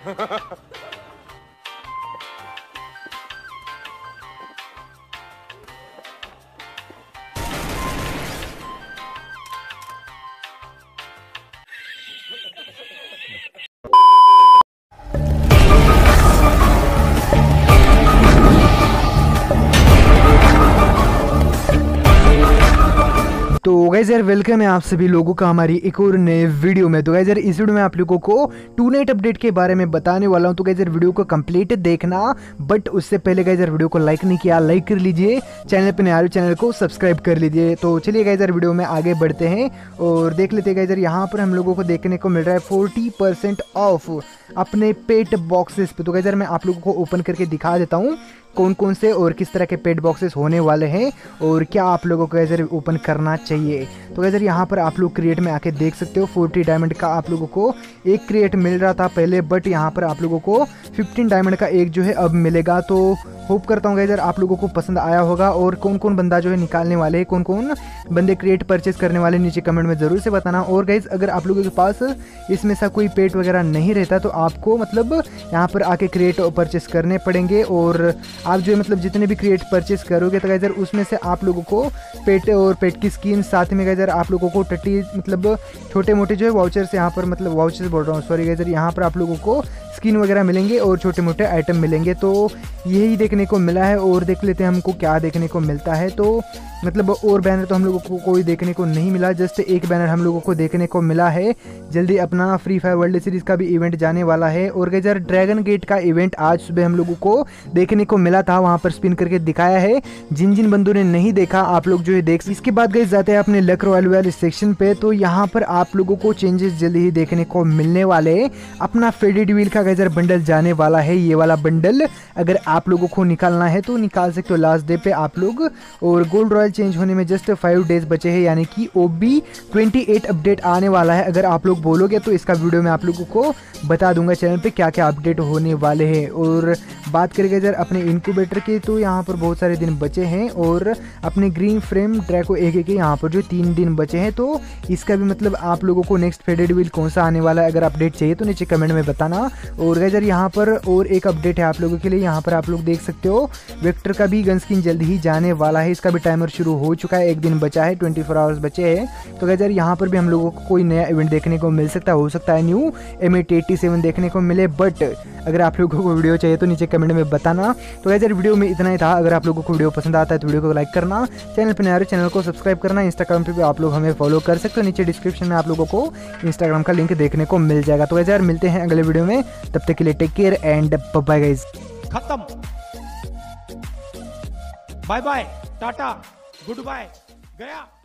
तो गाइस यार वेलकम है आप सभी लोगों का हमारी एक और नए वीडियो में। तो गाइस यार इस वीडियो में आप लोगों को टू नाइट अपडेट के बारे में बताने वाला हूं। तो गाइस यार वीडियो को कंप्लीट देखना, बट उससे पहले गाइस यार वीडियो को लाइक नहीं किया, लाइक कर लीजिए। चैनल पे नए आ रहे हो चैनल को सब्सक्राइब कर लीजिए। तो चलिए गाइस यार वीडियो में आगे बढ़ते हैं और देख लेते हैं। गाइस यार यहाँ पर हम लोगों को देखने को मिल रहा है 40% ऑफ अपने पेट बॉक्सेस पे। तो गाइस यार मैं आप लोगों को ओपन करके दिखा देता हूँ कौन कौन से और किस तरह के पेट बॉक्सेस होने वाले हैं और क्या आप लोगों को गैजर ओपन करना चाहिए। तो गैजर यहाँ पर आप लोग क्रिएट में आके देख सकते हो 40 डायमंड का आप लोगों को एक क्रिएट मिल रहा था पहले, बट यहाँ पर आप लोगों को 15 डायमंड का एक जो है अब मिलेगा। तो होप करता हूँ गैजर आप लोगों को पसंद आया होगा और कौन कौन बंदा जो है निकालने वाले हैं, कौन कौन बंदे क्रिएट परचेस करने वाले नीचे कमेंट में ज़रूर से बताना। और गाइज अगर आप लोगों के पास इसमें सा कोई पेट वगैरह नहीं रहता तो आपको मतलब यहाँ पर आके क्रिएट परचेस करने पड़ेंगे और आप जो है मतलब जितने भी क्रिएट परचेस करोगे तो गाइजर उसमें से आप लोगों को पेट और पेट की स्किन, साथ में गाइजर आप लोगों को टट्टी मतलब छोटे मोटे जो है वाउचर्स यहाँ पर मतलब वाउचर्स बोल रहा हूँ सॉरी गाइजर, यहाँ पर आप लोगों को स्किन वगैरह मिलेंगे और छोटे मोटे आइटम मिलेंगे। तो यही देखने को मिला है और देख लेते हैं हमको क्या देखने को मिलता है। तो मतलब और बैनर तो हम लोगों को कोई देखने को नहीं मिला, जस्ट एक बैनर हम लोगों को देखने को मिला है। जल्दी अपना फ्री फायर वर्ल्ड सीरीज का भी इवेंट जाने वाला है और गाइस ड्रैगन गेट का इवेंट आज सुबह हम लोगों को देखने को मिला था, वहां पर स्पिन करके दिखाया है। जिन जिन बंदों ने नहीं देखा आप लोग जो है देख। इसके बाद गाइस जाते हैं अपने लक रॉयल वाले सेक्शन पे। तो यहाँ पर आप लोगों को चेंजेस जल्दी ही देखने को मिलने वाले हैं। अपना फेडेड व्हील का गाइस बंडल जाने वाला है, ये वाला बंडल अगर आप लोगों को निकालना है तो निकाल सकते हो लास्ट डे पे आप लोग। और गोल्ड रॉयल चेंज होने में जस्ट 5 डेज बचे हैं, यानी कि OB 28 अपडेट आने वाला है। अगर आप लोग बोलोगे तो इसका वीडियो मैं आप लोगों को बता दूंगा चैनल पे क्या क्या अपडेट होने वाले हैं। और बात करेंगे जर अपने इनक्यूबेटर की, तो यहाँ पर बहुत सारे दिन बचे हैं और अपने ग्रीन फ्रेम ड्रैको एक यहाँ पर जो 3 दिन बचे हैं। तो इसका भी मतलब आप लोगों को नेक्स्ट फेडेड व्हील कौन सा आने वाला है, अगर अपडेट चाहिए तो नीचे कमेंट में बताना। और गाइजर यहाँ पर और एक अपडेट है आप लोगों के लिए, यहाँ पर आप लोग देख सकते हो वेक्टर का भी गन स्किन जल्दी ही जाने वाला है। इसका भी टाइमर शुरू हो चुका है, एक दिन बचा है, 24 आवर्स बचे हैं। तो गाइजर यहाँ पर भी हम लोगों को कोई नया इवेंट देखने को मिल सकता है, हो सकता है न्यू M887 देखने को मिले। बट अगर आप लोगों को वीडियो चाहिए तो नीचे कमेंट में बताना। तो गाइजर वीडियो में इतना ही था। अगर आप लोगों को वीडियो पसंद आता है तो वीडियो को लाइक करना, चैनल पर नए आ रहे चैनल को सब्सक्राइब करना। इंस्टाग्राम पे भी आप लोग हमें फॉलो कर सकते हो, नीचे डिस्क्रिप्शन में आप लोगों को इंस्टाग्राम का लिंक देखने को मिल जाएगा। तो गाइजर मिलते हैं अगले वीडियो में, तब तक के लिए take care and bye guys. खत्म, बाय बाय, टाटा, गुड बाय, गया।